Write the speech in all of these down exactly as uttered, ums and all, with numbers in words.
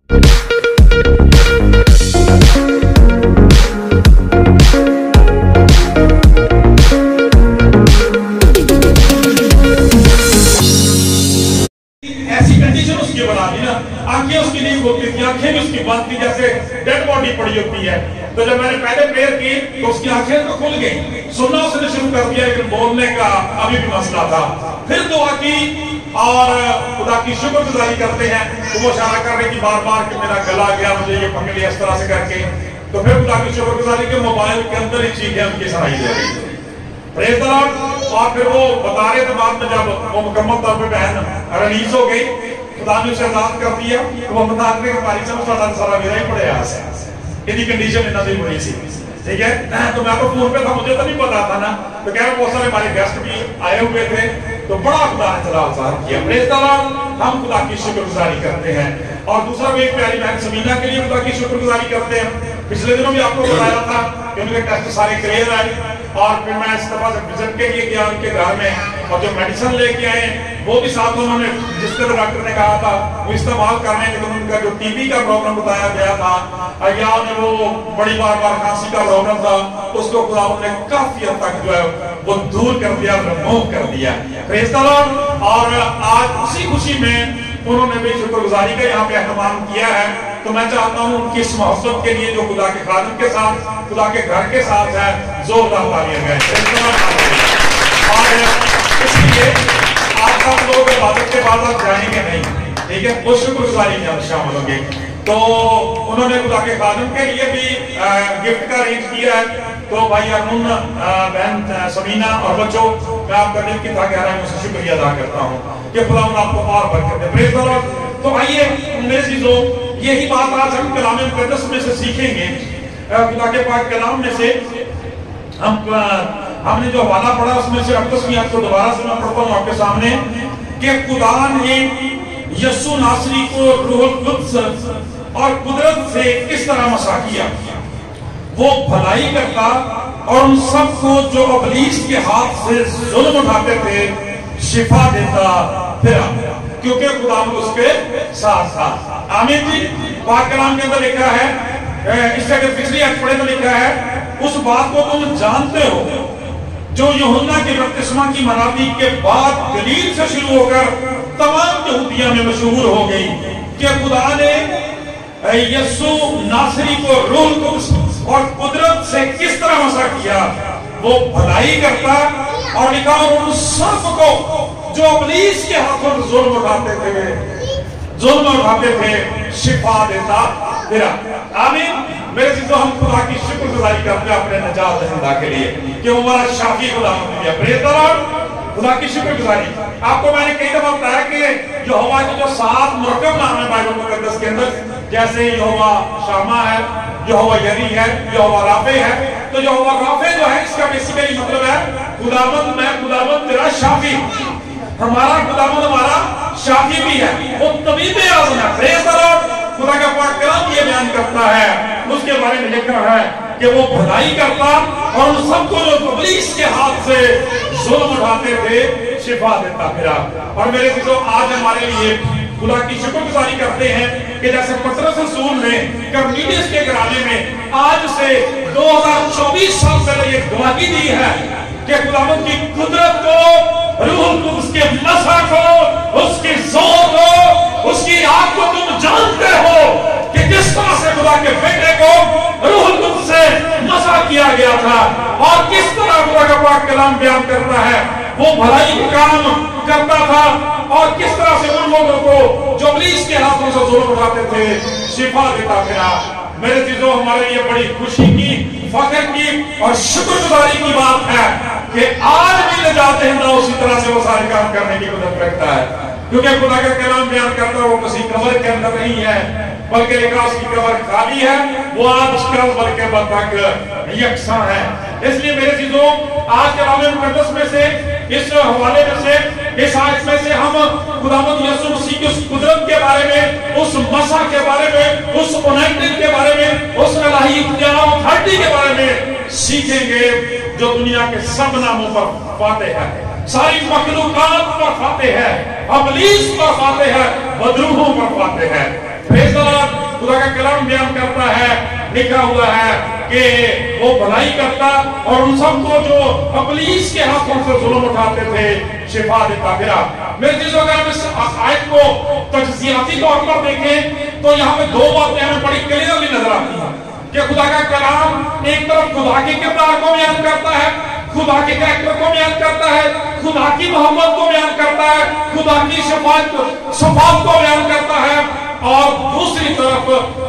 ایسی کنڈیشن اس کی بنا دی نا، آنکھیں اس کی نہیں کھلتی تھی، آنکھیں بھی اس کی بند تھی جیسے ڈیڈ باڈی پڑی ہوتی ہے. تو جب میں نے پہلے پریئر کی تو اس کی آنکھیں تو کھل گئی، سننا اس نے شروع کر دیا لیکن بولنے کا ابھی بھی مسئلہ تھا. پھر دعا کی اور خدا کی شکر گزاری کرتے ہیں تو وہ اشارہ کر رہے کہ بار بار کہ میرا گلا گیا، مجھے یہ پکڑ لیا اس طرح سے کر کے. تو پھر خدا کی شکر گزاری کے موبائل کے اندر ہی چیزیں ان کی سنائی دے رہی تھی. Praise the lord. اور پھر وہ بتا رہے تھے بعد میں جب وہ مکمل طور پہ بہن ریلیز ہو گئی، خدا نے اسے آزاد کر دیا، تو وہ بتا رہے کہ ہماری سمجھ سارا سارا میرا ہی پڑے آس ہے. اتنی کنڈیشن اتنا نہیں بڑی سی. ٹھیک ہے، تو میں تو فون پہ تھا، مجھے تو نہیں پتا تھا نا. تو کہہ رہے بہت سارے ہمارے گیسٹ بھی آئے ہوئے تھے، تو بڑا خدا نے چلا ظاہر کیا. Praise the lord. ہم خدا کی شکر گزاری کرتے ہیں. اور دوسرا بھی ایک پیاری بہن سمینا کے لیے خدا کی شکر گزاری کرتے ہیں. پچھلے دنوں بھی آپ کو بتایا تھا کہ ان کے ٹیسٹ سارے کلیئر آئے، اور پھر میں اس دفعہ سے وزٹ کے لیے گیا ان کے گھر میں، اور جو میڈیسن لے کے آئے وہ بھی ساتھ انہوں نے جس طرح ڈاکٹر نے کہا تھا وہ استعمال کرنے، لیکن ان کا جو ٹی بی کا پرابلم بتایا گیا تھا یا انہیں وہ بڑی بار بار کھانسی کا پرابلم تھا، اس کو خدا نے کافی حد تک جو ہے وہ دور کر دیا، رموو کر دیا. Praise the lord. اور آج اسی خوشی میں انہوں نے بھی شکر گزاری کا یہاں پہ اہتمام کیا ہے. تو میں چاہتا ہوں ان کی اس محبت کے لیے جو خدا کے خادم کے ساتھ، خدا کے گھر کے ساتھ ہے، زوردار تالیاں گئے. اور اس لیے آپ سب لوگ عبادت کے بعد آپ جائیں گے نہیں، ٹھیک ہے، وہ شکر گزاری میں شامل ہوں گے. تو انہوں نے خدا کے خادم کے لیے بھی گفٹ کا ارینج کیا ہے. تو بھائی ارمن، بہن سمینا اور بچوں، میں آپ کا دل کی تھا کہ میں سے شکریہ ادا کرتا ہوں کہ خدا آپ کو اور برکت دے. پریز دی لارڈ. تو آئیے میرے عزیزو، یہی بات آج ہم کلام مقدس میں سے سیکھیں گے. خدا کے پاک کلام میں سے ہم ہم نے جو حوالہ پڑھا اس میں سے اٹھائیسویں آیت کو دوبارہ سے میں پڑھتا ہوں آپ کے سامنے کہ خدا نے یسوع ناصری کو روح القدس اور قدرت سے کس طرح مسح کیا. وہ بھلائی کرتا اور ان سب کو جو ابلیس کے ہاتھ سے ظلم اٹھاتے تھے شفا دیتا پھرا، کیونکہ خدا اس کے ساتھ تھا. آمین جی. پاک کلام کے اندر لکھا ہے، اس سے اگر پچھلی آیت پڑھے تو لکھا ہے، اس بات کو تم جانتے ہو جو یوحنا کے بپتسمہ کی منادی کے بعد گلیل سے شروع ہو کر تمام یہودیہ میں مشہور ہو گئی، کہ خدا نے یسوع ناصری کو روح القدس اور قدرت سے کس طرح مسح کیا. وہ بھلائی کرتا اور لکھا ان سب کو جو ابلیس کے ہاتھوں ظلم اٹھاتے تھے ظلم اٹھاتے تھے شفا دیتا پھرا. آمین. میرے عزیزو، ہم خدا کی شکر گزاری کرتے ہیں اپنے نجات دہندہ کے لیے کہ وہ ہمارا شافی خدا نے دیا. Praise the lord. خدا کی شکر گزاری. آپ کو میں نے کئی دفعہ بتایا کہ یہوہ کے جو سات مرکب نام ہے بائبل مقدس کے اندر، جیسے یہوہ شامہ ہے، یہوہ یری ہے، یہوہ رافع ہے. تو یہوہ رافع جو ہے اس کا بیسیکلی مطلب ہے خداوند میں خداوند تیرا شافی. ہمارا خداوند ہمارا شافی بھی ہے، وہ طبیب اعظم ہے. Praise the lord. خدا کا پاک کلام یہ بیان کرتا ہے، اس کے بارے میں لکھا ہے کہ وہ بھلائی کرتا اور ان سب کو جو ابلیس کے ہاتھ سے ظلم اٹھاتے تھے شفا دیتا پھرا. اور میرے عزیزو، آج ہمارے لیے خدا کی شکر گزاری کرتے ہیں کہ جیسے پطرس رسول نے کرنیلیس کے گھرانے میں آج سے دو ہزار چوبیس سال پہلے یہ گواہی دی ہے کہ خداوند کی قدرت کو، روح القدس کے مسح کو، اس کی زور کو، اس کی آگ کو تم جانتے ہو کہ کس طرح سے خدا کے بیٹے کو روح القدس سے مسح کیا گیا تھا، اور کس طرح خدا کا پاک کلام بیان کرتا ہے وہ بھلائی کام کرتا تھا، اور کس طرح سے ان لوگوں کو جو ابلیس کے ہاتھوں سے ظلم اٹھاتے تھے شفا دیتا پھرا. میرے چیزوں، ہمارے لیے بڑی خوشی کی، فخر کی اور شکر گزاری کی بات ہے کہ آج بھی نجات دہندہ اسی طرح سے وہ سارے کام کرنے کی قدرت رکھتا ہے، کیونکہ خدا کا کلام بیان کرتا ہے وہ کسی قبر کے اندر نہیں ہے، بلکہ لکھا اس کی قبر خالی ہے، وہ آج کل بلکہ بد تک یکساں ہے. اس لیے میرے چیزوں، آج کلام مقدس میں سے اس حوالے میں سے اس آیت میں سے ہم خداوند یسوع مسیح کی اس قدرت کے بارے میں، اس مسح کے بارے میں، اس انائٹنگ کے بارے میں، اس الہی اختیار و اتھارٹی کے بارے میں سیکھیں گے جو دنیا کے سب ناموں پر فاتح ہے، ساری مخلوقات پر فاتح ہے، ابلیس پر فاتح ہے، بدروحوں پر فاتح ہے. Praise the lord. खुदा का कलाम बयान करता है, लिखा हुआ है कि वो भलाई करता और उन सबको जो इब्लीस के हाथों से जुल्म उठाते थे शिफा देता फिरा। मेरे चीजों अगर हम इस आयत को तजज़ियाती तौर पर देखें तो यहाँ पे दो बातें हमें बड़ी क्लियरली नजर आती हैं कि खुदा का कलाम एक तरफ खुदा के किरदार को बयान करता है, खुदा के कैरेक्टर को बयान करता है, खुदा की मोहब्बत को बयान करता है, खुदा की शफाअत शफाअत को बयान करता है, और दूसरी तरफ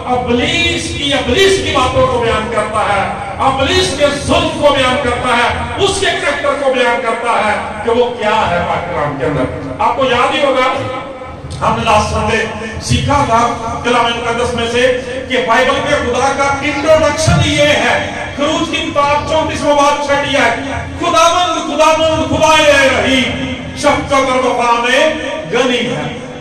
इब्लीस की इब्लीस की बातों को बयान करता है, इब्लीस के जुल्म को बयान करता है, उसके कैरेक्टर को बयान करता है कि वो क्या है पाक कलाम के अंदर। आपको याद ही होगा हमने लास्ट संडे सीखा था कलाम मुकद्दस में से कि बाइबल के खुदा का इंट्रोडक्शन ये है। खरूज की किताब चौंतीसवां बाब छठी है, खुदावंद खुदावंद खुदाए रहीम शफ़क़त और वफ़ा में गनी है,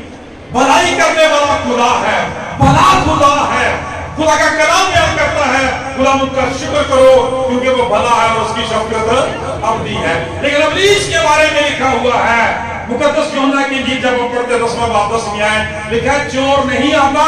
भलाई करने वाला खुदा है, भला खुदा है। खुदा का कलाम बयान करता है खुदा उनका शुक्र करो क्योंकि वो भला है और उसकी शफ़क़त अबदी है। लेकिन इब्लीस के बारे में लिखा हुआ है मुकद्दस यूहन्ना की इंजील जब हम पढ़ते दसवां बाब दसवीं आयत लिखा है, चोर नहीं आता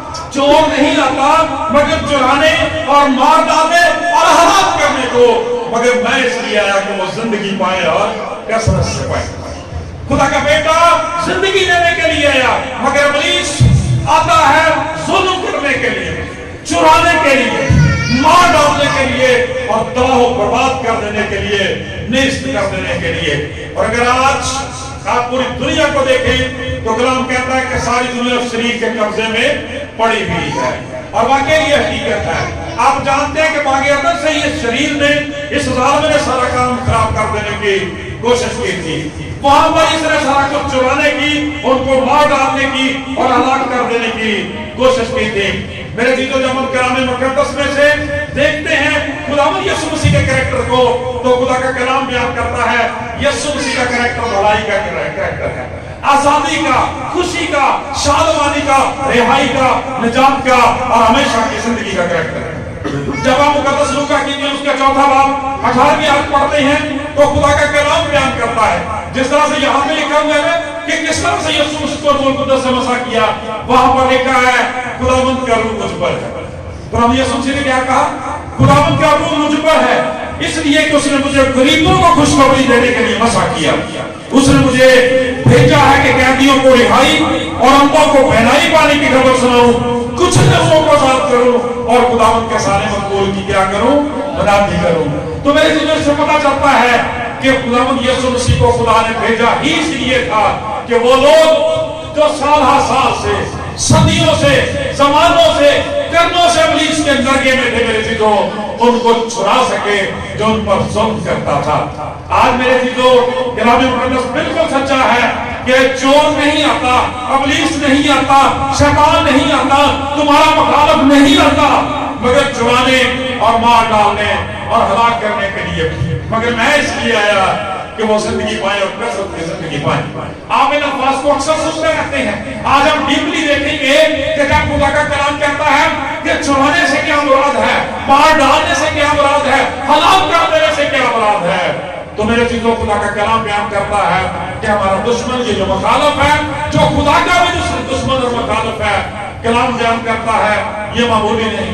चोर नहीं आता मगर चुराने और मार डालने और हलाक करने को, मगर मैं इसलिए आया कि वो जिंदगी पाए और कसरत से पाए। खुदा का बेटा जिंदगी देने के लिए आया, मगर इब्लीस आता है जुल्म करने के लिए, चुराने के लिए, मार डालने के लिए और तबाह बर्बाद कर देने के लिए, नेस्त कर देने के लिए। और अगर आज आप पूरी दुनिया को देखें तो कलाम कहता है कि सारी दुनिया शरीर के कब्जे में पड़ी हुई है, और वाकई ये हकीकत है। आप जानते हैं कि बागैरत से ये शरीर ने इस जालिम ने सारा काम खराब कर देने की कोशिश की थी, वहां पर इसने सारा कुछ चुराने की, उनको मार डालने की और हलाक कर देने की कोशिश की थी। मेरे जीतो जब हम कलाम मुकद्दस में से देखते हैं खुदावंद यीशु मसीह के कैरेक्टर को तो खुदा का कलाम बयान करता है यीशु मसीह का कैरेक्टर भलाई का कैरेक्टर है, आजादी का, खुशी का, शादमानी का, रिहाई का, निजात का और हमेशा की जिंदगी का कैरेक्टर है। जब हम मुकद्दस लूका की इंजील उसका चौथा बाब अठारहवीं आयत पढ़ते हैं तो खुदा का कलाम बयान करता है, जिस तरह से यहाँ पे लिखा हुआ है कि किस तरह से यीशु मसीह को रूह कुद्दस से मसा किया, वहां पर लिखा है खुदावंद का रूह मुझ पर है। तो यीशु मसीह ने क्या कहा? खुदावंद का रूह मुझ पर है इसलिए कि उसने मुझे गरीबों को खुशखबरी देने के लिए मसा किया, उसने मुझे भेजा है कि कैदियों को रिहाई और अंधों को पहनाई पाने की खबर सुनाऊं, कुछ लोगों को आजाद करूं और खुदावंद के सारे मकबूल की क्या करूं? मदद करूं। तो मेरे जीवन से पता चलता है कि खुदावंद यीशु मसीह को खुदा ने भेजा ही इसलिए था कि वो लोग जो साल हर साल से, सदियों से, जमानों से, कर्नों से इब्लीस के नरगे में थे मेरे चीजों, उनको छुड़ा सके जो उन पर जुल्म करता था। आज मेरे चीजों कलाम मुकद्दस बिल्कुल सच्चा है कि चोर नहीं आता, इब्लीस नहीं आता, शैतान नहीं आता, तुम्हारा मुखालिफ नहीं आता, मगर चुराने और मार डालने और हलाक करने के लिए। मगर मैं इसलिए आया कि वो जिंदगी पाए और कसरत की जिंदगी पाए। आप इन अल्फाज को अक्सर सुनते रहते हैं। आज हम डीपली देखेंगे कि जब खुदा का कलाम कहता है कि चुराने से क्या मुराद है, मार डालने से क्या मुराद है, हलाक कर देने से क्या मुराद है, तो मेरे चीजों खुदा का कलाम बयान करता है कि हमारा दुश्मन ये जो मुखालिफ है, जो खुदा का भी दुश्मन और मुखालिफ है, कलाम बयान करता है ये मामूली नहीं,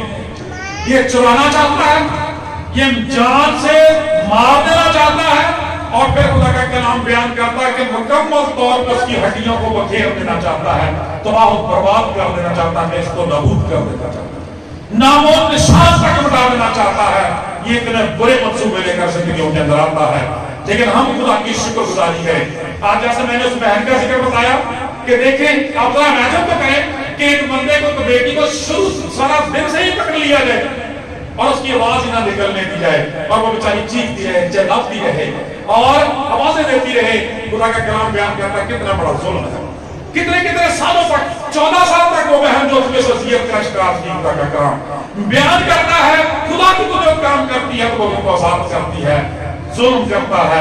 ये चुराना चाहता है, ये जान से मार देना चाहता है, और फिर खुदा का कलाम बयान करता है कि मुकम्मल तौर पर उसकी हड्डियों को बखेर देना चाहता है, तबाह बर्बाद कर देना चाहता है, इसको नाबूद कर देना चाहता है, नामो निशान तक मिटा देना चाहता है। ये इतने बुरे मंसूबे लेकर जिंदगियों के अंदर आता है, लेकिन हम खुदा की शुक्रगुजारी करें। आज जैसे मैंने उस बहन का जिक्र बताया कि देखें आप जरा इमेजिन तो करें कि एक बंदे को, तो बेटी को शुरू सारा दिन से ही पकड़ लिया जाए और उसकी आवाज ही ना निकलने दी जाए और वो बेचारी चीखती रहे, चिल्लाती रहे और आवाजें देती रहे। खुदा का कलाम बयान करता है कितना बड़ा जुल्म है, कितने कितने सालों तक, चौदह साल तक वो बहन जो उसमें वसीयत का शिकार थी, खुदा का कलाम बयान करता है खुदा की तो जो काम करती है तो लोगों को आजाद करती है, जुल्म करता है।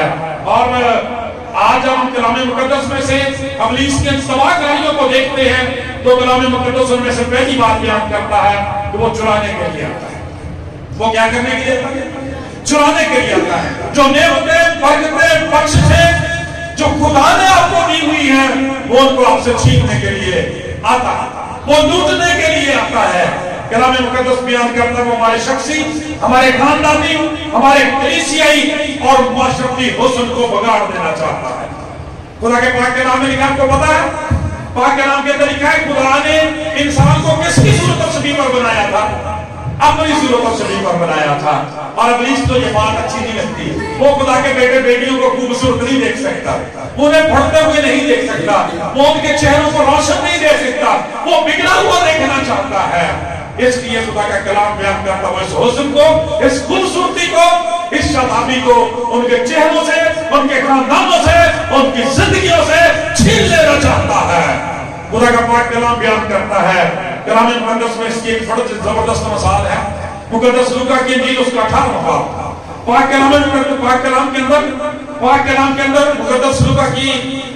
और आज हम कलाम मुकद्दस में से इब्लीस के तबाहकारियों को देखते हैं तो कलाम मुकद्दस में से पहली बात बयान करता है कि वो चुराने के लिए आता है। वो क्या करने के लिए आता है? चुराने के लिए आता है। जो नेमतें, बरकतें, बख्शिशें जो खुदा ने आपको दी हुई है वो उनको आपसे छीनने के लिए आता है, वो लूटने के लिए आता है, کلام مقدس بیان کرتا ہے وہ ہمارے شخصی، ہمارے خاندانی، ہمارے کلیسیائی اور معاشرتی حسن کو بگاڑ دینا چاہتا ہے۔ خدا کے پاک کلام میں لکھا، آپ کو پتا ہے پاک کلام کے اندر لکھا ہے خدا نے انسان کو کس کی صورت اور شبیہ پر بنایا تھا؟ اپنی صورت اور شبیہ پر بنایا تھا۔ اور ابلیس تو یہ بات اچھی نہیں لگتی، وہ خدا کے بیٹے بیٹیوں کو خوبصورت نہیں دیکھ سکتا، انہیں پڑھتے ہوئے نہیں دیکھ سکتا، وہ ان کے چہروں کو روشن نہیں دے سکتا، وہ بگڑا ہوا دیکھنا چاہتا ہے۔ اس لیے خدا کا کلام بیان کرتا ہوا اس حسن کو، اس خوبصورتی کو، اس شادابی کو ان کے چہروں سے، ان کے خاندانوں سے، ان کی زندگیوں سے چھین لینا چاہتا ہے۔ خدا کا پاک کلام بیان کرتا ہے، کلام مقدس میں اس کی ایک بڑی زبردست مثال ہے، مقدس لوکا کی انجیل اس کا اٹھارہواں باب، پاک کلام میں پاک کلام کے اندر پاک کلام کے اندر مقدس لوکا کی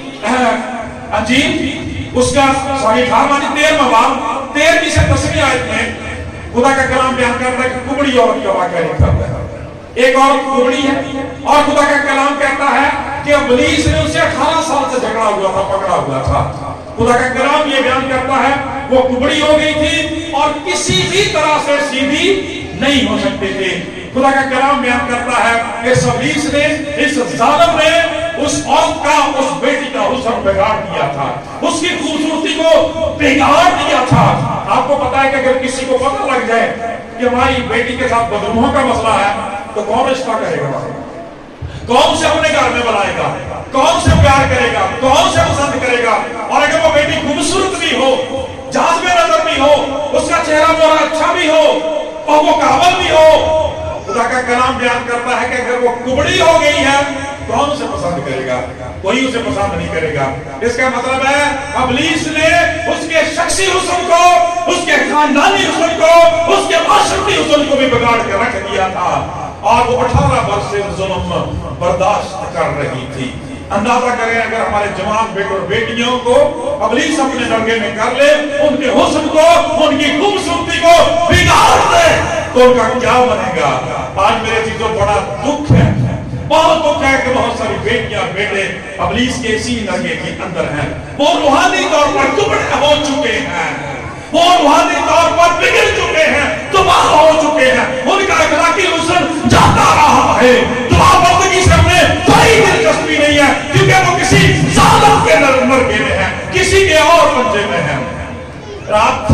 انجیل اس کا سوری اٹھارہواں تیرہواں باب تیرہویں سے دسویں آیت میں خدا کا کلام بیان کرتا ہے کہ کبڑی عورت کا واقعہ لکھا ہے۔ ایک عورت کبڑی ہے اور خدا کا کلام کہتا ہے کہ ابلیس نے اسے اٹھارہ سال سے جھگڑا ہوا تھا، پکڑا ہوا تھا۔ خدا کا کلام یہ بیان کرتا ہے وہ کبڑی ہو گئی تھی اور کسی بھی طرح سے سیدھی نہیں ہو سکتی تھی۔ خدا کا کلام بیان کرتا ہے کہ اس ابلیس نے، اس ظالم نے اس عورت کا، اس بیٹی کا حسن بگاڑ دیا تھا، اس کی خوبصورتی کو بگاڑ دیا تھا۔ آپ کو پتا ہے کہ اگر کسی کو پتہ لگ جائے کہ ہماری بیٹی کے ساتھ بدروہوں کا مسئلہ ہے تو کون رشتہ کرے گا؟ کون سے اپنے گھر میں بلائے گا؟ کون سے پیار کرے گا؟ کون سے پسند کرے گا؟ اور اگر وہ بیٹی خوبصورت بھی ہو، جاذب نظر بھی ہو، اس کا چہرہ بڑا اچھا بھی ہو اور وہ قابل بھی ہو، خدا کا کلام بیان کرتا ہے کہ اگر وہ کبڑی ہو گئی ہے کون اسے پسند کرے گا؟ کوئی اسے پسند نہیں کرے گا۔ اس کا مطلب ہے ابلیس نے اس کے شخصی حسن کو، اس کے خاندانی حسن کو، اس کے معاشرتی حسن کو بھی بگاڑ کے رکھ دیا تھا اور وہ اٹھارہ برس سے ظلم برداشت کر رہی تھی۔ اندازہ کریں اگر ہمارے جوان بیٹوں اور بیٹیوں کو ابلیس اپنے نرگے میں کر لے، ان کے حسن کو، ان کی خوبصورتی کو بگاڑ دے تو ان کا کیا بنے گا؟ آج میرے چیزوں بڑا دکھ ہے، بہت دکھ ہے کہ بہت ساری بیٹیاں بیٹے ابلیس کے اسی نرگے کے اندر ہیں، وہ روحانی طور پر ٹکڑے ہو چکے ہیں، وہ روحانی طور پر بگڑ چکے ہیں، تباہ ہو چکے ہیں، ان کا اخلاقی حسن جاتا رہا ہے۔ دعا بندگی سے ہمیں کوئی دلچسپی نہیں ہے کیونکہ وہ کسی ظالم کے نرگے میں ہے، کسی کے اور پنجے میں ہے۔ رات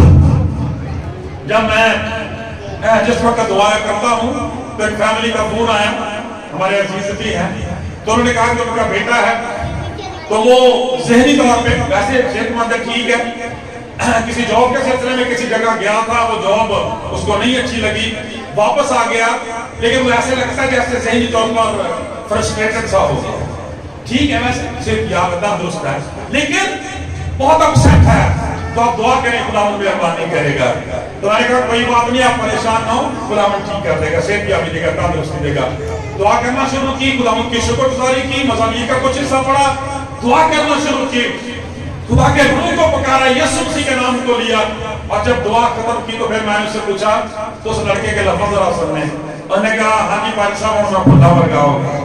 جب میں جس وقت دعائیں کرتا ہوں تو ایک فیملی کا فون آیا، ہمارے عزیز بھی ہیں، تو انہوں نے کہا کہ ان کا بیٹا ہے تو وہ ذہنی طور پہ ویسے صحت مند ہے، ٹھیک ہے، کسی جاب کے سلسلے میں کسی جگہ گیا تھا، وہ جاب اس کو نہیں اچھی لگی، واپس آ گیا، لیکن وہ ایسے لگتا ہے جیسے ذہنی طور پر فرسٹریٹڈ سا ہو گیا۔ ٹھیک ہے، ویسے صرف یاد درست ہے لیکن بہت اپسیٹ ہے، تو آپ دعا کریں خدا ان پہ مہربانی کرے گا۔ تو میں نے کہا کوئی بات نہیں، آپ پریشان نہ ہو، خدا ان ٹھیک کر دے گا، صحت بھی آپ دے گا، تندرستی دے گا۔ دعا کرنا شروع کی، خدا ان کی شکر گزاری کی، مزامیر کا کچھ حصہ پڑھا، دعا کرنا شروع کی، خدا کے روح کو پکارا، یسوع مسیح کے نام کو لیا، اور جب دعا ختم کی تو پھر میں نے اس سے پوچھا تو اس لڑکے کے لفظ ذرا سننے، انہوں نے کہا ہاں جی بھائی صاحب اور میں بھلا مرگا ہو گیا،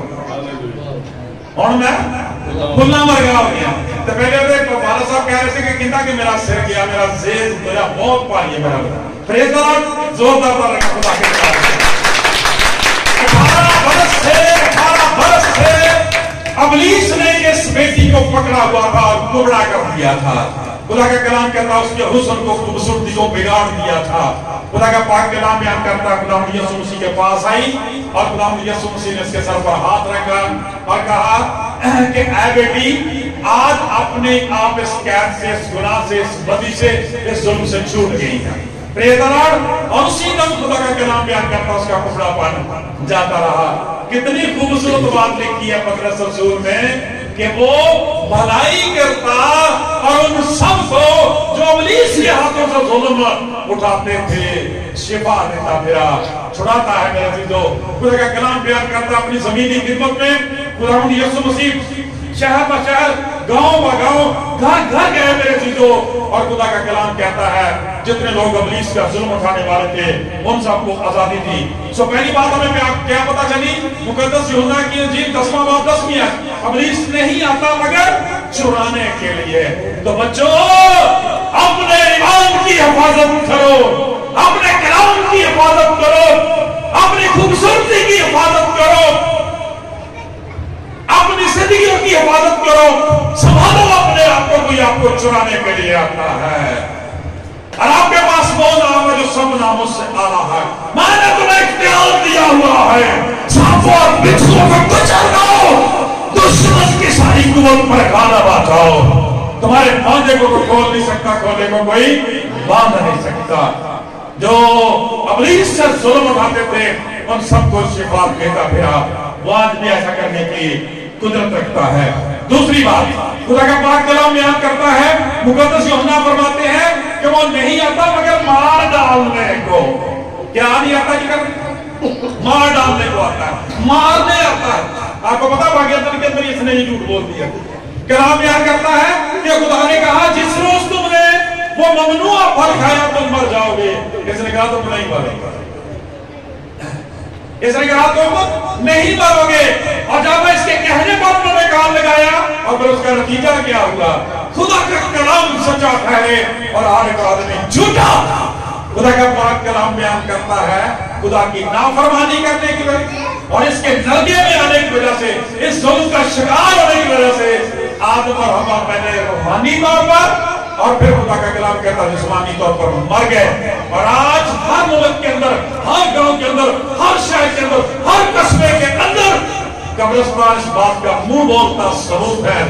اور میں بھلا مرگا ہو گیا۔ تو پہلے تو والد صاحب کہہ رہے تھے کہ کہتا کہ میرا سر گیا، میرا زیز میرا بہت پاری ہے، میرا پریز دارت زوردار دار رکھا خدا کے ساتھ۔ اٹھارہ برس سے اٹھارہ برس سے ابلیس نے اس بیٹی کو پکڑا ہوا تھا اور ٹکڑا کر دیا تھا۔ خدا کا کلام کہتا اس کے حسن کو، خوبصورتی کو بگاڑ دیا تھا۔ خدا کا پاک کلام بیان کرتا خدا یسوع مسیح کے پاس آئی اور خدا یسوع مسیح نے اس کے سر پر ہاتھ رکھا اور کہا کہ اے بیٹی آج اپنے آپ اس قید سے، اس گناہ سے، اس بدی سے، اس ظلم سے چھوٹ گئی ہے۔ Praise the lord. اور اسی دم خدا کا کلام بیان کرتا اس کا کپڑا پن جاتا رہا۔ کتنی خوبصورت بات لکھی ہے پطرس رسول میں کہ وہ بھلائی کرتا اور ان سب کو جو ابلیس کے ہاتھوں سے ظلم اٹھاتے تھے شفا دیتا پھرا، چھڑاتا ہے میرے عزیزو۔ خدا کا کلام بیان کرتا اپنی زمینی خدمت میں خدا یسوع مسیح شہر با شہر، گاؤں با گاؤں، گھر گھر گئے میرے چیزوں، اور خدا کا کلام کہتا ہے جتنے لوگ ابلیس کا ظلم اٹھانے والے تھے ان سب کو آزادی دی۔ سو پہلی بات ہمیں کیا پتا چلی؟ مقدس یوحنا کی انجیل دسواں باب دسویں ہے، ابلیس نہیں آتا مگر چرانے کے لیے۔ تو بچوں اپنے ایمان کی حفاظت کرو، अपने कलाम की हिफाजत करो, अपनी खूबसूरती की हिफाजत करो, अपनी जिंदगियों की हिफाजत करो, संभालो अपने आप को, कोई आपको चुराने के लिए आता है। और आपके पास वो नाम है जो सब नामों से आला है। मैंने तुम्हें इख्तियार दिया हुआ है, सांपों और बिच्छुओं को कुचल दो, दुश्मन की सारी कुवत पर खाना बांटाओ। तुम्हारे बांधे को कोई खोल नहीं सकता, खोले को कोई बांध नहीं सकता। जो इब्लीस से जुल्म उठाते थे उन सबको शिफा देता फिरा, वो आज भी ऐसा करने की कुदरत रखता है। दूसरी बात, खुदा का पाक कलाम बयान करता है, मुकद्दस यूहन्ना फरमाते हैं कि वो नहीं आता मगर मार डालने को। क्या नहीं आता जी? मार डालने को आता है, मारने आता है। आपको पता भाग्यवान के अंदर इसने ये झूठ बोल दिया। कलाम बयान करता है कि खुदा ने कहा जिस रोज तुमने वो ममनुआ फल खाया तुम मर जाओगे। इसने कहा तुम नहीं मरोगे, इसने कहा तुम नहीं मरोगे। और जब इसके कहने पर उन्होंने कान लगाया और फिर उसका नतीजा क्या हुआ? खुदा का कलाम सच्चा ठहरे और हर एक आदमी झूठा। खुदा का पाक कलाम बयान करता है खुदा की नाफरमानी करने की वजह और इसके नरगे में आने की वजह से, इस जुल्म का शिकार होने की वजह से आदम और हव्वा पहले रूहानी तौर पर और फिर खुदा का कलाम कहता है जिस्मानी तौर पर मर गए। और आज हर मुल्क के अंदर, हर गांव के अंदर, हर शहर के अंदर, हर कस्बे के अंदर कब्रिस्तान इस बात का मुंह बोलता सबूत है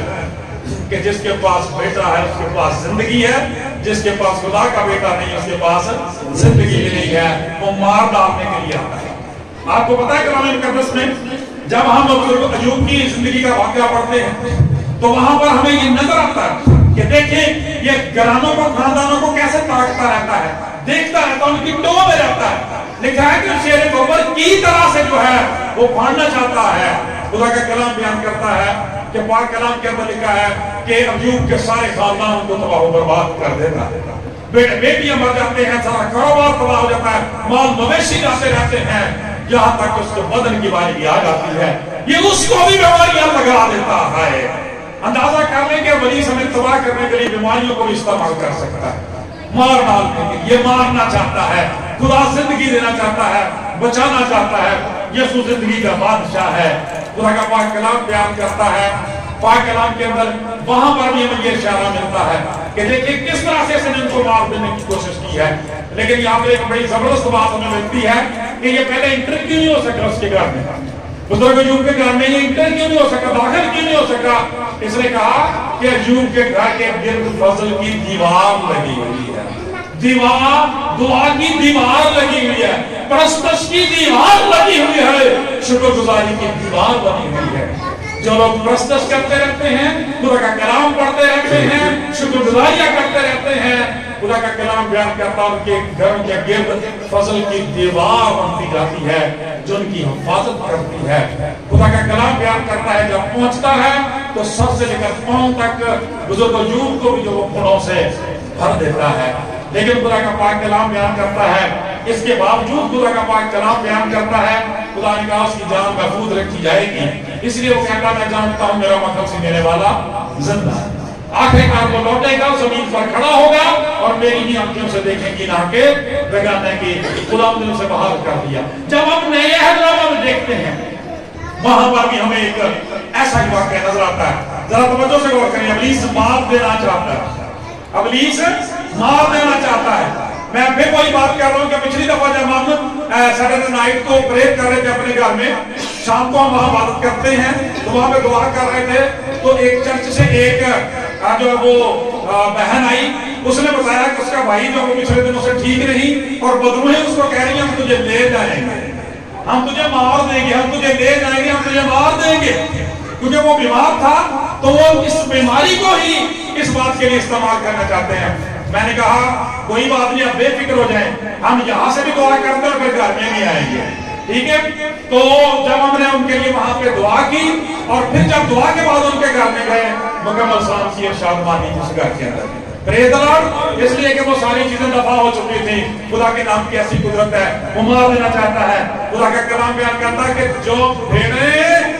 कि जिसके पास बेटा है उसके पास जिंदगी है, जिसके पास खुदा का बेटा नहीं उसके पास जिंदगी भी नहीं है। वो मार डालने के लिए आता है। आपको पता है कलाम मुकद्दस में जब हम अय्यूब की जिंदगी का वाकया पढ़ते हैं तो वहां पर हमें ये नजर आता है कि देखिए ये घरानों को, खानदानों को कैसे ताकता रहता है, देखता रहता है, उनकी टो में रहता है। लिखा है कि शेर गोबर की तरह से जो है वो फाड़ना चाहता है। खुदा का कलाम बयान करता है कि पाक कलाम के अंदर लिखा है कि अय्यूब के सारे खानदान को तबाह बर्बाद कर देता है। बेटे बेटियां मर जाते हैं, सारा कारोबार तबाह हो जाता है, माल मवेशी जाते रहते हैं, यहाँ तक उसके बदन की बीमारी आ जाती है। ये उसको भी बीमारियां लगा देता है। अंदाजा कर लें कि वली हमें तबाह करने के लिए बीमारियों को भी इस्तेमाल कर सकता है, मार डालने के लिए। ये मारना चाहता है, खुदा जिंदगी देना चाहता है, बचाना चाहता है। यीशु जिंदगी का बादशाह है। खुदा का पाक कलाम बयान करता है, पाक कलाम के अंदर वहां पर भी हमें ये इशारा मिलता है कि देखिए किस तरह से इसने इनको मार देने की कोशिश की है। लेकिन यहाँ पे एक बड़ी जबरदस्त बात हमें मिलती है कि ये पहले इंटर क्यों नहीं हो सका उसके घर में, बुजुर्ग अय्यूब के घर में ये इंटर क्यों नहीं हो सका, दाखिल क्यों नहीं हो सका? इसने कहा कि अय्यूब के घर के गिर्द फजल की दीवार लगी हुई है, दीवार, दुआ की दीवार लगी हुई है, परस्तश की दीवार लगी हुई है, शुक्रगुजारी की दीवार बनी हुई है। जो लोग परस्तश करते रहते हैं, खुदा का कलाम पढ़ते रहते हैं, शुक्रगुजारियां करते रहते हैं, खुदा का कलाम बयान करता उनके घर के गिर्द फजल की दीवार बनती जाती है जो उनकी हिफाजत करती है। खुदा का कलाम बयान करता है जब पहुंचता है तो सर से लेकर पांव तक बुजुर्ग अय्यूब को भी जो वो फूलों से भर देता है। लेकिन खुदा का पाक कलाम बयान करता है, इसके बावजूद खुदा का पाक कलाम बयान करता है खुदा ने कहा उसकी जान महफूज रखी जाएगी। इसलिए वो कहता मैं जानता हूं मेरा मतलब से देने वाला जिंदा। आखिरकार वो लौटेगा, जमीन पर खड़ा होगा और मेरी ही आंखों से देखेंगी ना के बेगाने की। खुदा ने उसे बहाल कर दिया। जब हम नए अहदनामा में देखते हैं वहां पर भी हमें एक ऐसा ही वाकया नजर आता है। जरा तवज्जो से गौर करें। इब्लीस मार देना चाहता है, इब्लीस मार देना चाहता है। मैं फिर वही बात कर रहा हूँ कि पिछली दफा जब हम सैटरडे नाइट को प्रेयर कर रहे थे अपने घर में, शाम को हम वहां इबादत करते हैं तो वहां पे दुआ कर रहे थे तो एक चर्च से एक जो है वो बहन आई, उसने बताया कि उसका भाई जो वो पिछले दिनों से ठीक नहीं और बदरूहें उसको कह रही हैं हम तुझे ले जाएंगे, हम तुझे मार देंगे, हम तुझे ले जाएंगे, हम तुझे मार देंगे। क्योंकि वो बीमार था तो वो इस बीमारी को ही इस बात के लिए इस्तेमाल करना चाहते हैं। मैंने कहा कोई बात नहीं, आप बेफिक्र हो जाएं, हम यहाँ से भी दुआ करते हैं फिर घर में भी आएंगे, ठीक है। तो जब हमने उनके लिए वहां पे दुआ की और फिर जब दुआ के बाद उनके घर में गए, मुकम्मल सलाम की इरशाद मानी उस घर के अंदर, प्रेज़ द लॉर्ड, इसलिए कि वो सारी चीजें दफा हो चुकी थी। खुदा के नाम की ऐसी कुदरत है, वो मार देना चाहता है। खुदा का कलाम बयान करता है कि जो भेड़ें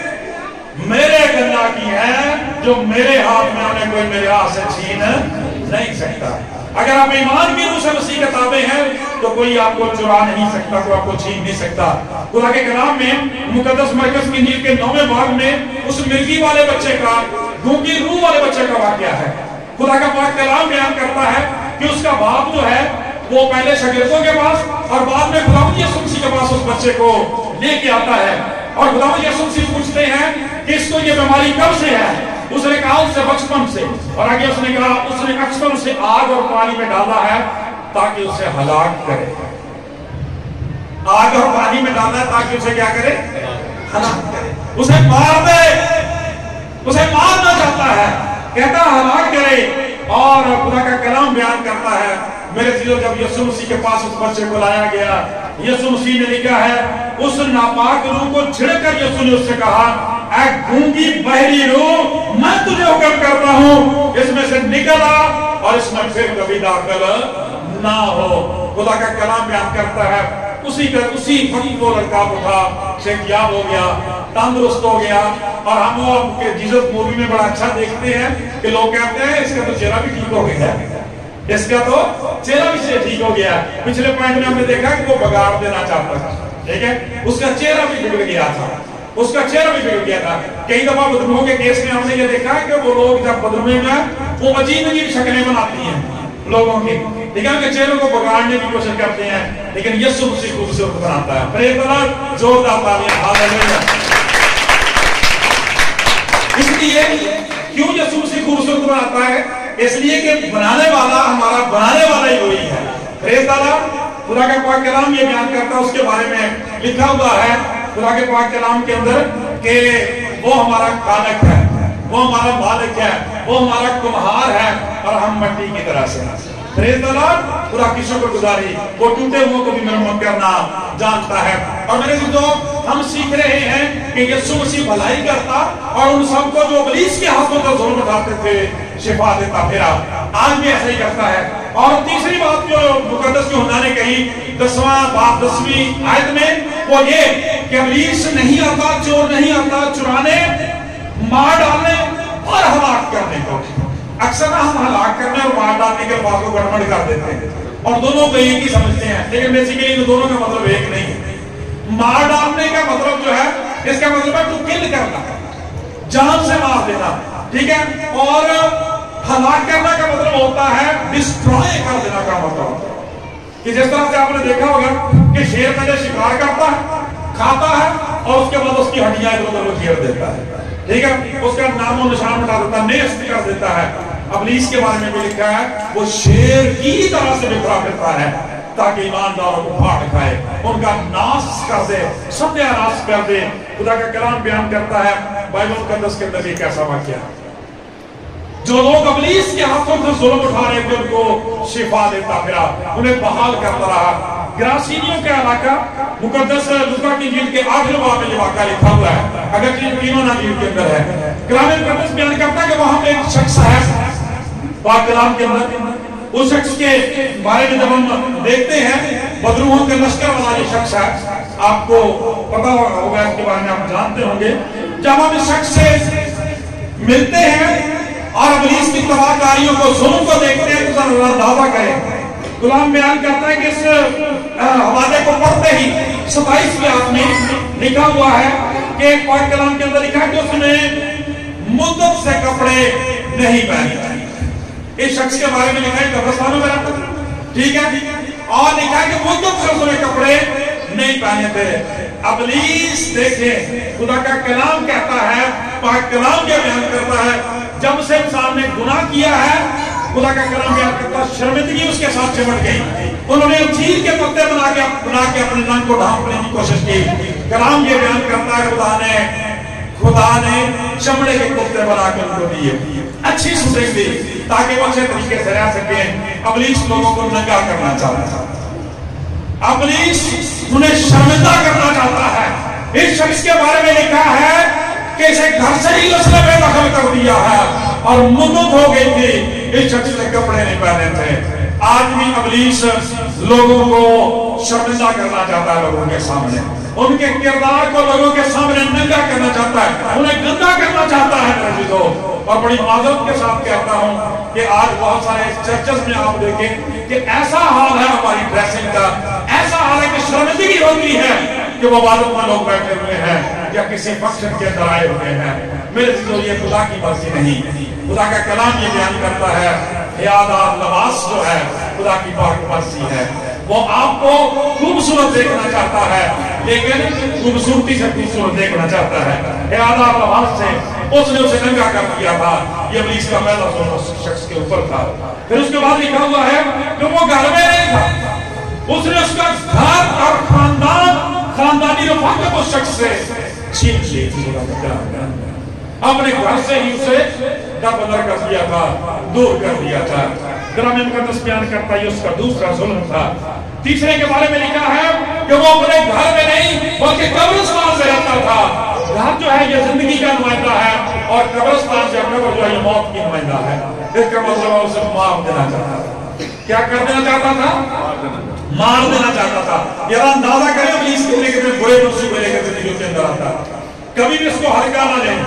मेरे गला की है, जो मेरे हाथ में उन्हें कोई मेरे हाथ से छीन नहीं सकता। अगर आप ईमान की रूह से मसीह के ताबे हैं तो کوئی آپ کو چرا نہیں سکتا، کوئی آپ کو چھین نہیں سکتا۔ خدا کے کلام میں مقدس مرکز کی انجیل کے نویں باب میں اس مرغی والے بچے کا، گونگی روح والے بچے کا واقعہ ہے۔ خدا کا پاک کلام بیان کرتا ہے کہ اس کا باپ جو ہے وہ پہلے شاگردوں کے پاس اور بعد میں خداوند یسوع مسیح کے پاس اس بچے کو لے کے آتا ہے، اور خداوند یسوع مسیح پوچھتے ہیں کہ اس کو یہ بیماری کب سے ہے؟ اس نے کہا اس سے بچپن سے، اور آگے اس نے کہا اس نے اکثر اسے آگ اور پانی میں ڈالا ہے تاکہ اسے ہلاک کرے۔ آگ اور پانی میں ڈالا ہے تاکہ اسے کیا کرے؟ ہلاک کرے، اسے مار دے، اسے مارنا چاہتا ہے، کہتا ہلاک کرے۔ اور خدا کا کلام بیان کرتا ہے میرے عزیزو، جب یسوع مسیح کے پاس اس بچے کو لایا گیا، یسوع مسیح نے لکھا ہے اس ناپاک روح کو چھڑک کر یسوع نے اس سے کہا، اے گونگی بہری روح، میں تجھے حکم کرتا ہوں اس میں سے نکل آ اور اس میں پھر کبھی داخل نہ ہو۔ خدا کا کلام بیان کرتا ہے اسی کا اسی وقت وہ لڑکا اٹھا، صحتیاب ہو گیا، تندرست ہو گیا۔ اور ہم وہ جیسس مووی میں بڑا اچھا دیکھتے ہیں کہ لوگ کہتے ہیں اس کا تو چہرہ بھی ٹھیک ہو گیا، اس کا تو چہرہ بھی سے ٹھیک ہو گیا۔ پچھلے پوائنٹ میں ہم نے دیکھا کہ وہ بگاڑ دینا چاہتا تھا، ٹھیک ہے، اس کا چہرہ بھی بگڑ گیا تھا، اس کا چہرہ بھی بگڑ گیا تھا۔ کئی دفعہ بدرموں کے کیس میں ہم نے یہ دیکھا ہے کہ وہ لوگ جب بدرمے میں وہ عجیب عجیب شکلیں بناتی ہیں لوگوں کی، ٹھیک ہے، کہ چہروں کو بگاڑنے کی کوشش کرتے ہیں، لیکن یسوع مسیح خوبصورت بناتا ہے۔ پریز دی لارڈ، زوردار تالیاں، ہاللیلویا۔ اس لیے کیوں یسوع مسیح خوبصورت بناتا ہے؟ اس لیے کہ بنانے والا ہمارا بنانے والا ہی وہی ہے۔ Praise the lord. خدا کا پاک کلام یہ بیان کرتا ہے، اس کے بارے میں لکھا ہوا ہے خدا کے پاک کلام کے اندر کہ وہ ہمارا خالق ہے، وہ ہمارا مالک ہے، وہ ہمارا کمہار ہے اور ہم مٹی کی طرح سے ہیں۔ Praise the lord. خدا کی شکر گزاری، وہ ٹوٹے ہوئے کو بھی مرمت کرنا جانتا ہے۔ اور میرے دوستو، ہم سیکھ رہے ہیں کہ یسوع مسیح بھلائی کرتا اور ان سب کو جو ابلیس کے ہاتھوں کا ظلم اٹھاتے تھے شفا دیتا پھرا، آج بھی ایسا ہی کرتا ہے۔ اور تیسری بات جو مقدس یوحنا نے کہی دسواں باب دسویں آیت میں، وہ یہ کہ ابلیس نہیں آتا، چور نہیں آتا چرانے، مار ڈالنے اور ہلاک کرنے کو۔ اکثر ہم ہلاک کرنے اور مار ڈالنے کے بات کو گڑبڑ کر دیتے ہیں اور دونوں کو ایک ہی سمجھتے ہیں، لیکن بیسیکلی ان دونوں کا مطلب ایک نہیں ہے۔ مار ڈالنے کا مطلب جو ہے، اس کا مطلب ہے ٹو کل کرنا، جان سے مار دینا، ٹھیک ہے، اور ہلاک کرنا کا مطلب ہوتا ہے ڈسٹرائے کر دینا کا مطلب، کہ جس طرح سے آپ نے دیکھا ہوگا کہ شیر پہلے شکار کرتا ہے، کھاتا ہے اور اس کے بعد اس کی ہڈیاں ادھر ادھر گھیر دیتا ہے، ٹھیک ہے، اس کا نام و نشان مٹا دیتا ہے، نیست کر دیتا ہے۔ ابلیس کے بارے میں بھی لکھا ہے وہ شیر کی طرح سے بکھرا پھرتا ہے تاکہ ایمانداروں کو پھاڑ کھائے، ان کا ناس کر دے، ستیہ ناس کر دے۔ خدا کا کلام بیان کرتا ہے بائبل مقدس کے اندر ایک ایسا واقعہ، جو لوگ ابلیس کے ہاتھوں سے ظلم اٹھا رہے تھے ان کو شفا دیتا پھرا، انہیں بحال کرتا رہا۔ گراسینیوں کا علاقہ مقدس لوکا کی انجیل کے آخری باب میں یہ واقعہ لکھا ہوا ہے، اگر کہ تینوں انجیل کے اندر ہے۔ کلام مقدس بیان کرتا ہے کہ وہاں ایک شخص ہے پاک کلام کے اندر، اس شخص کے بارے میں جب ہم دیکھتے ہیں بدروحوں کے لشکر والا یہ شخص ہے، آپ کو پتا ہوگا اس کے بارے میں، آپ جانتے ہوں گے۔ جب ہم اس شخص سے ملتے ہیں اور ابلیس کی تباہ کاریوں کو، ظلم کو دیکھتے ہیں تو ذرا اندازہ کریں۔ کلام بیان کرتا ہے کہ اس حوالے کو پڑھتے ہی ستائیسویں آیت میں لکھا ہوا ہے کہ پاک کلام کے اندر لکھا ہے کہ اس نے مدت سے کپڑے نہیں پہنے۔ اس شخص کے بارے میں لکھا ہے قبرستانوں میں رہتا تھا، ٹھیک ہے، اور لکھا ہے کہ مدت سے اس نے کپڑے نہیں پہنے تھے۔ ابلیس دیکھیں، خدا کا کلام کہتا ہے، پاک کلام کیا بیان کرتا ہے، جب سے انسان نے گناہ کیا ہے، خدا کا کلام بیان کرتا ہے شرمندگی اس کے ساتھ چمٹ گئی، انہوں نے انجیر کے پتے بنا کے بنا کے اپنے رنگ کو ڈھانپنے کی کوشش کی۔ کلام یہ بیان کرتا ہے خدا نے خدا نے چمڑے کے کتے بنا کے ان کو دیے، اچھی سوٹنگ دی تاکہ وہ اچھے طریقے سے رہ سکیں۔ ابلیس لوگوں کو ننگا کرنا چاہتا تھا، ابلیس انہیں شرمندہ کرنا چاہتا ہے۔ اس شخص کے بارے میں لکھا ہے کہ اسے گھر سے ہی اس نے بے دخل کر دیا ہے اور مدت ہو گئی تھی، اس شخص نے کپڑے نہیں پہنے تھے۔ آج بھی ابلیس لوگوں کو شرمندہ کرنا چاہتا ہے، لوگوں کے سامنے ان کے کردار کو لوگوں کے سامنے ننگا کرنا چاہتا ہے، انہیں گندا کرنا چاہتا ہے۔ اور بڑی معذرت کے ساتھ کہتا ہوں کہ آج بہت سارے چرچز میں آپ دیکھیں کہ ایسا حال ہے ہماری ڈریسنگ کا، ایسا حال ہے کہ شرمندگی ہوتی ہے کہ وہ عبادت میں لوگ بیٹھے ہوئے ہیں یا کسی فنکشن کے اندر آئے ہوئے ہیں۔ میرے عزیزو، یہ خدا کی مرضی نہیں، خدا کا کلام یہ بیان کرتا ہے حیادار لباس جو ہے خدا کی پاک مرضی ہے۔ وہ آپ کو خوبصورت دیکھنا چاہتا ہے لیکن خوبصورتی سے خوبصورت دیکھنا چاہتا ہے۔ حیادار لباس سے اس نے اسے ننگا کر دیا تھا، یہ ابلیس کا پہلا ظلم اس شخص کے اوپر تھا۔ پھر اس کے بعد لکھا ہوا ہے کہ وہ گھر میں نہیں تھا، اس نے اس کا گھر اور خاندان خاندانی رفاقت اس شخص سے چھین لی تھی، اپنے گھر سے ہی اسے دربدر کر دیا تھا، دور کر دیا تھا۔ کلام مقدس بیان کرتا ہے یہ اس کا دوسرا ظلم تھا۔ تیسرے کے بارے میں لکھا ہے کہ وہ اپنے گھر میں نہیں بلکہ قبرستان سے رہتا تھا۔ گھر جو ہے یہ زندگی کا نمائندہ ہے اور قبرستان سے قبر جو ہے یہ موت کی نمائندہ ہے۔ اس کا مطلب اسے مار دینا چاہتا تھا۔ کیا کر دینا چاہتا تھا؟ مار دینا چاہتا تھا۔ یہ اندازہ کریں ابلیس کے لیے کتنے برے منصوبے لے کر زندگی کے اندر آتا ہے۔ کبھی بھی اس کو ہلکا نہ لیں،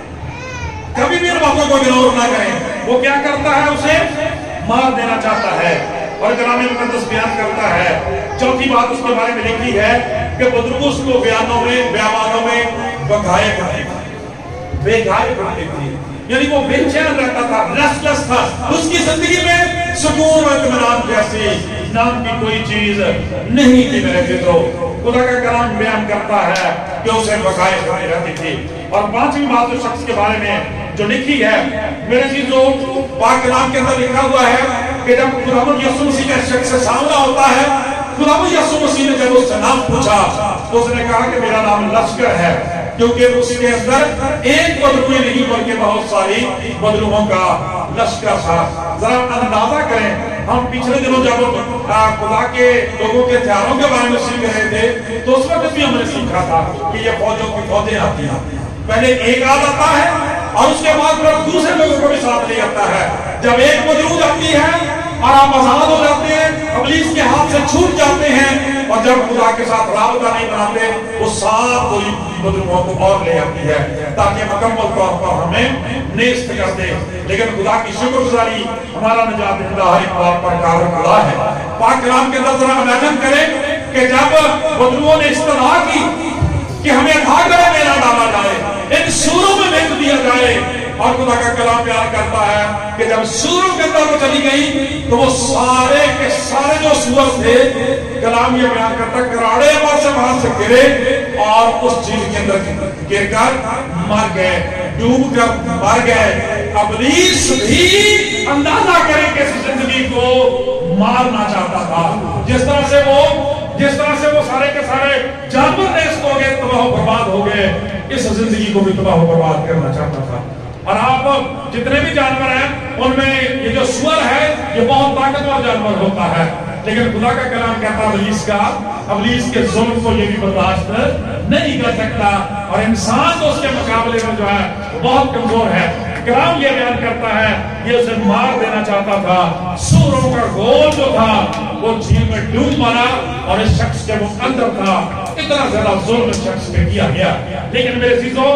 کبھی بھی ان باتوں کو اگنور نہ کریں۔ وہ کیا کرتا ہے؟ اسے مار دینا چاہتا ہے۔ اور کلام مقدس بیان کرتا ہے، چوتھی بات اس کے بارے میں لکھی ہے کہ بدرگو اس کو بیانوں میں بیابانوں میں بگھائے کرتے تھے، بے گھائے کرتے تھے، یعنی وہ بے چین رہتا تھا، ریسٹلیس تھا۔ اس کی زندگی میں سکون و اطمینان جیسی نام کی کوئی چیز نہیں تھی۔ میرے عزیزو، خدا کا کلام بیان کرتا ہے کہ اسے بگھائے کرتے رہتی تھی۔ اور پانچویں بات اس شخص کے بارے میں جو لکھی ہے میرے عزیزو، پاک کلام کے اندر لکھا ہوا ہے کہ جب خداوند یسوع مسیح کا شخص سے سامنا ہوتا ہے، خداوند یسوع مسیح نے جب اس سے نام پوچھا تو اس نے کہا کہ میرا نام لشکر ہے، کیونکہ اس کے اندر ایک بدرو ہی نہیں بلکہ بہت ساری بدروہوں کا لشکر تھا۔ ذرا اندازہ کریں، ہم پچھلے دنوں جب خدا کے لوگوں کے ہتھیاروں کے بارے میں سیکھ رہے تھے تو اس وقت بھی ہم نے سیکھا تھا کہ یہ فوجوں کی فوجیں آتی ہیں، پہلے ایک آدھ آتا ہے اور اس کے بعد پھر دوسرے لوگوں کو بھی ساتھ لے آتا ہے۔ جب ایک بدرو جاتی ہے اور آپ آزاد ہو جاتے ہیں، ابلیس کے ہاتھ سے چھوٹ جاتے ہیں، اور جب خدا کے ساتھ رابطہ نہیں بناتے وہ سات کوئی بدروہوں کو اور لے آتی ہے تاکہ مکمل طور پر ہمیں نیست کر دے۔ لیکن خدا کی شکر گزاری ہمارا نجات دہندہ ہر ایک بات پر کار خدا ہے۔ پاک کلام کے اندر ذرا امیجن کریں کہ جب بدروہوں نے استدعا کی کہ ہمیں گھاگرے میں نہ ڈالا جائے، ان سوروں میں پھینک دیا جائے، اور خدا کا کلام بیان کرتا ہے کہ جب سوروں کے اندر وہ چلی گئی تو وہ سارے کے سارے جو سور تھے، کلام یہ بیان کرتا ہے کراڑے وہاں سے وہاں سے گرے اور اس چیز کے اندر گر کر مر گئے، ڈوب کر مر گئے۔ ابلیس بھی اندازہ کریں کہ اس زندگی کو مارنا چاہتا تھا، جس طرح سے وہ جس طرح سے وہ سارے کے سارے جانور نیست ہو گئے، تباہ و برباد ہو گئے، اس زندگی کو بھی تباہ و برباد کرنا چاہتا تھا۔ اور آپ جتنے بھی جانور ہیں ان میں یہ جو سور ہے یہ بہت طاقتور جانور ہوتا ہے، لیکن خدا کا کلام کہتا ہے ابلیس کا ابلیس کے ظلم کو یہ بھی برداشت نہیں کر سکتا، اور انسان تو اس کے مقابلے میں جو ہے بہت کمزور ہے۔ کلام یہ بیان کرتا ہے یہ اسے مار دینا چاہتا تھا، سوروں کا گول جو تھا وہ جھیل میں ڈوب مارا، اور اس شخص کے وہ اندر تھا، اتنا زیادہ ظلم اس شخص پہ کیا گیا۔ لیکن میرے عزیزو،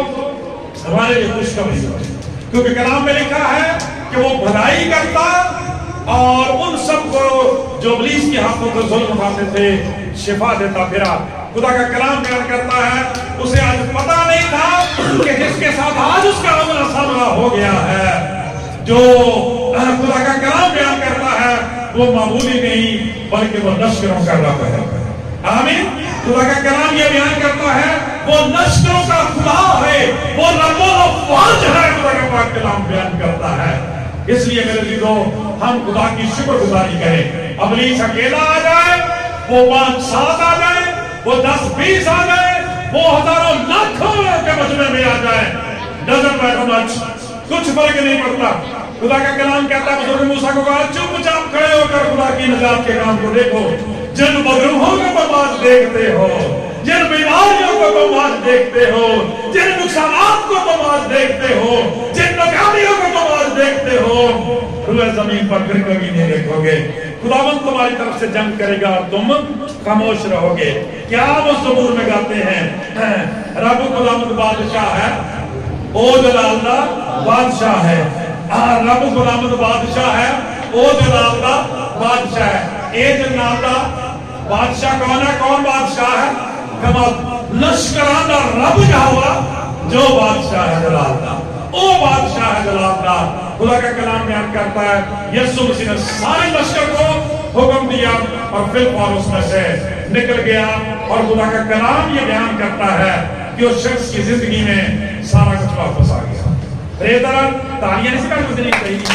ہمارے لیے خوشخبری ہے، کیونکہ کلام میں لکھا ہے کہ وہ بھلائی کرتا اور ان سب کو جو ابلیس کے ہاتھوں سے ظلم اٹھاتے تھے شفا دیتا پھرا۔ خدا کا کلام بیان کرتا ہے اسے آج پتا نہیں تھا کہ جس کے ساتھ آج اس کا آمنا سامنا ہو گیا ہے، جو خدا کا کلام بیان کرتا ہے وہ معمولی نہیں بلکہ وہ لشکروں کا رب ہے۔ آمین۔ خدا کا کلام یہ بیان کرتا ہے وہ لشکروں کا خدا ہے، وہ رب الافواج ہے، خدا کا پاک کلام بیان کرتا ہے۔ اس لیے میرے عزیزو، ہم خدا کی شکر گزاری کریں۔ ابلیس اکیلا آ جائے، وہ پانچ سات آ جائے، وہ دس بیس آ جائے، وہ ہزاروں لاکھوں کے مجمع میں آ جائے، ڈزنٹ میٹر مچ، کچھ فرق نہیں پڑتا۔ خدا کا کلام کہتا ہے بزرگ موسیٰ کو کہا چپ چاپ کھڑے ہو کر خدا کی نجات کے کام کو دیکھو، جن مظلوموں کو تم آج دیکھتے ہو، جن بیماریوں کو تم آج دیکھتے ہو، جن نقصانات کو تم آج دیکھتے ہو، جن ناکامیوں کو تم آج دیکھتے ہو، روئے زمین پر پھر کبھی نہیں دیکھو گے۔ خداوند تمہاری طرف سے جنگ کرے گا اور تم خاموش رہو گے۔ کیا وہ زبور میں گاتے ہیں رب خداوند بادشاہ ہے، او جلال دا بادشاہ ہے، رب خداوند بادشاہ ہے، او جلال دا بادشاہ ہے۔ اے جلال دا بادشاہ کون ہے؟ کون بادشاہ ہے؟ کمال لشکران دا رب یہوہ جو بادشاہ ہے جلال دا، او بادشاہ ہے جلال دا۔ خدا کا کلام بیان کرتا ہے یسوع مسیح نے سارے لشکر کو حکم دیا اور پھر پالوس میں سے نکل گیا، اور خدا کا کلام یہ بیان کرتا ہے کہ اس شخص کی زندگی میں سارا کچھ واپس آ گیا۔ ریدر تالیاں نہیں سکھا مجھے نہیں چاہیے۔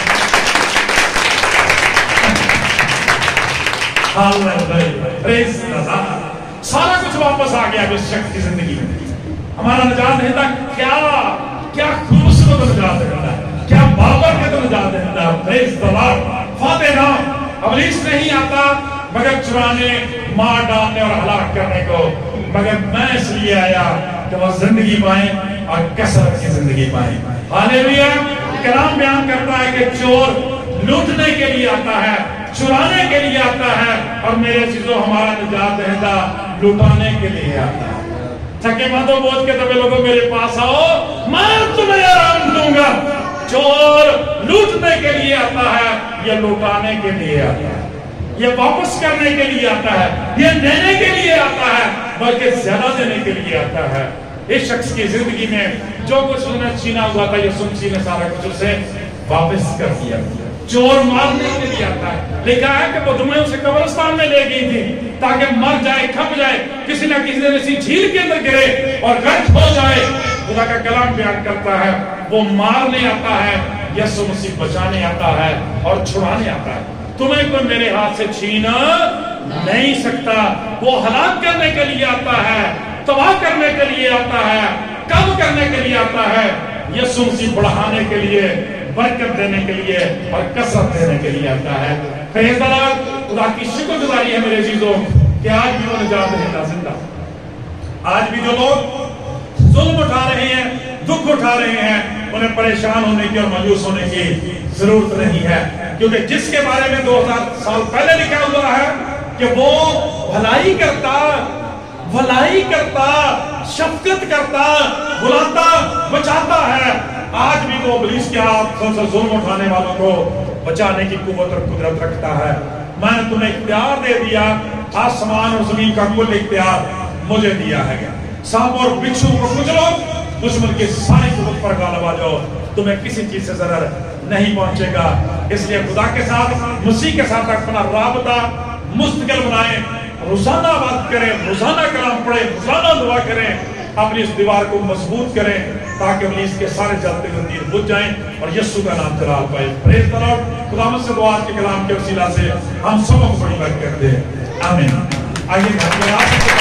سارا کچھ واپس آ گیا اس شخص کی زندگی میں۔ ہمارا نجات دہندہ کیا کیا خوبصورت نجات دہندہ ہے، کیا بابر کے تو نجات دہندہ ہے۔ Praise the lord. فاتح نام ابلیس نہیں آتا مگر چرانے، مار ڈالنے اور ہلاک کرنے کو، مگر میں اس لیے آیا کہ وہ زندگی پائیں اور کثرت کی زندگی پائیں۔ ہاللیلویا۔ کلام بیان کرتا ہے کہ چور لوٹنے کے لیے آتا ہے، چرانے کے لیے آتا ہے، اور میرے چیزوں ہمارا نجات دہندہ لوٹانے کے لیے آتا ہے۔ تھکے ماتوں بوجھ کے تبے لوگوں میرے پاس آؤ، میں تمہیں آرام دوں گا۔ چور لوٹنے کے لیے آتا ہے، یہ لوٹانے کے لیے آتا ہے، یہ واپس کرنے کے لیے آتا ہے، یہ دینے کے لیے آتا ہے، بلکہ زیادہ دینے کے لیے آتا ہے۔ اس شخص کی زندگی میں جو کچھ اس نے چھینا ہوا تھا یسوع مسیح نے سارا کچھ اسے واپس کر دیا۔ چور مارنے کے لیے آتا ہے، لکھا ہے کہ وہ دمیں اسے قبرستان میں لے گئی تھی تاکہ مر جائے، کھپ جائے، کسی نہ کسی دن اسی جھیل کے اندر گرے اور غرق ہو جائے۔ خدا کا کلام بیان کرتا ہے وہ مارنے آتا ہے، یسوع مسیح بچانے آتا ہے اور چھڑانے آتا ہے۔ تمہیں کوئی میرے ہاتھ سے چھین نہیں سکتا۔ وہ ہلاک کرنے کے لیے آتا ہے، تباہ کرنے کے لیے آتا ہے، کم کرنے کے لیے آتا ہے، یسوع مسیح بڑھانے کے لیے، برکت دینے کے لیے اور کثرت دینے کے لیے آتا ہے۔ Praise the lord. خدا کی شکر گزاری ہے میرے عزیزوں کہ آج بھی وہ نجات دہندہ زندہ۔ آج بھی جو لوگ ظلم اٹھا رہے ہیں، دکھ اٹھا رہے ہیں، انہیں پریشان ہونے کی اور مایوس ہونے کی ضرورت نہیں ہے، کیونکہ جس کے بارے میں دو ہزار سال پہلے لکھا ہوا ہے کہ وہ بھلائی کرتا، بھلائی کرتا، شفقت کرتا، بلاتا، بچاتا ہے، آج بھی وہ ابلیس کے ہاتھوں سے ظلم اٹھانے والوں کو بچانے کی قوت اور قدرت رکھتا ہے۔ میں نے تمہیں اختیار دے دیا، آسمان اور زمین کا کل اختیار مجھے دیا ہے۔ سانپ اور بچھو کو کچلو، دشمن کی ساری قوت پر غالب آ جاؤ، تمہیں کسی چیز سے ضرر نہیں پہنچے گا۔ اس لیے خدا کے ساتھ، مسیح کے ساتھ اپنا رابطہ مستقل بنائیں، روزانہ بات کریں، روزانہ کلام پڑھیں، روزانہ دعا کریں، اپنی اس دیوار کو مضبوط کریں تاکہ ابلیس کے سارے جلتے تندیر بجھ جائیں اور یسوع کا نام جلال پائے۔ Praise the lord. خداوند سے دعا کے کلام کے وسیلہ سے ہم سب کو بڑی برکت دے۔ آمین۔ آئیے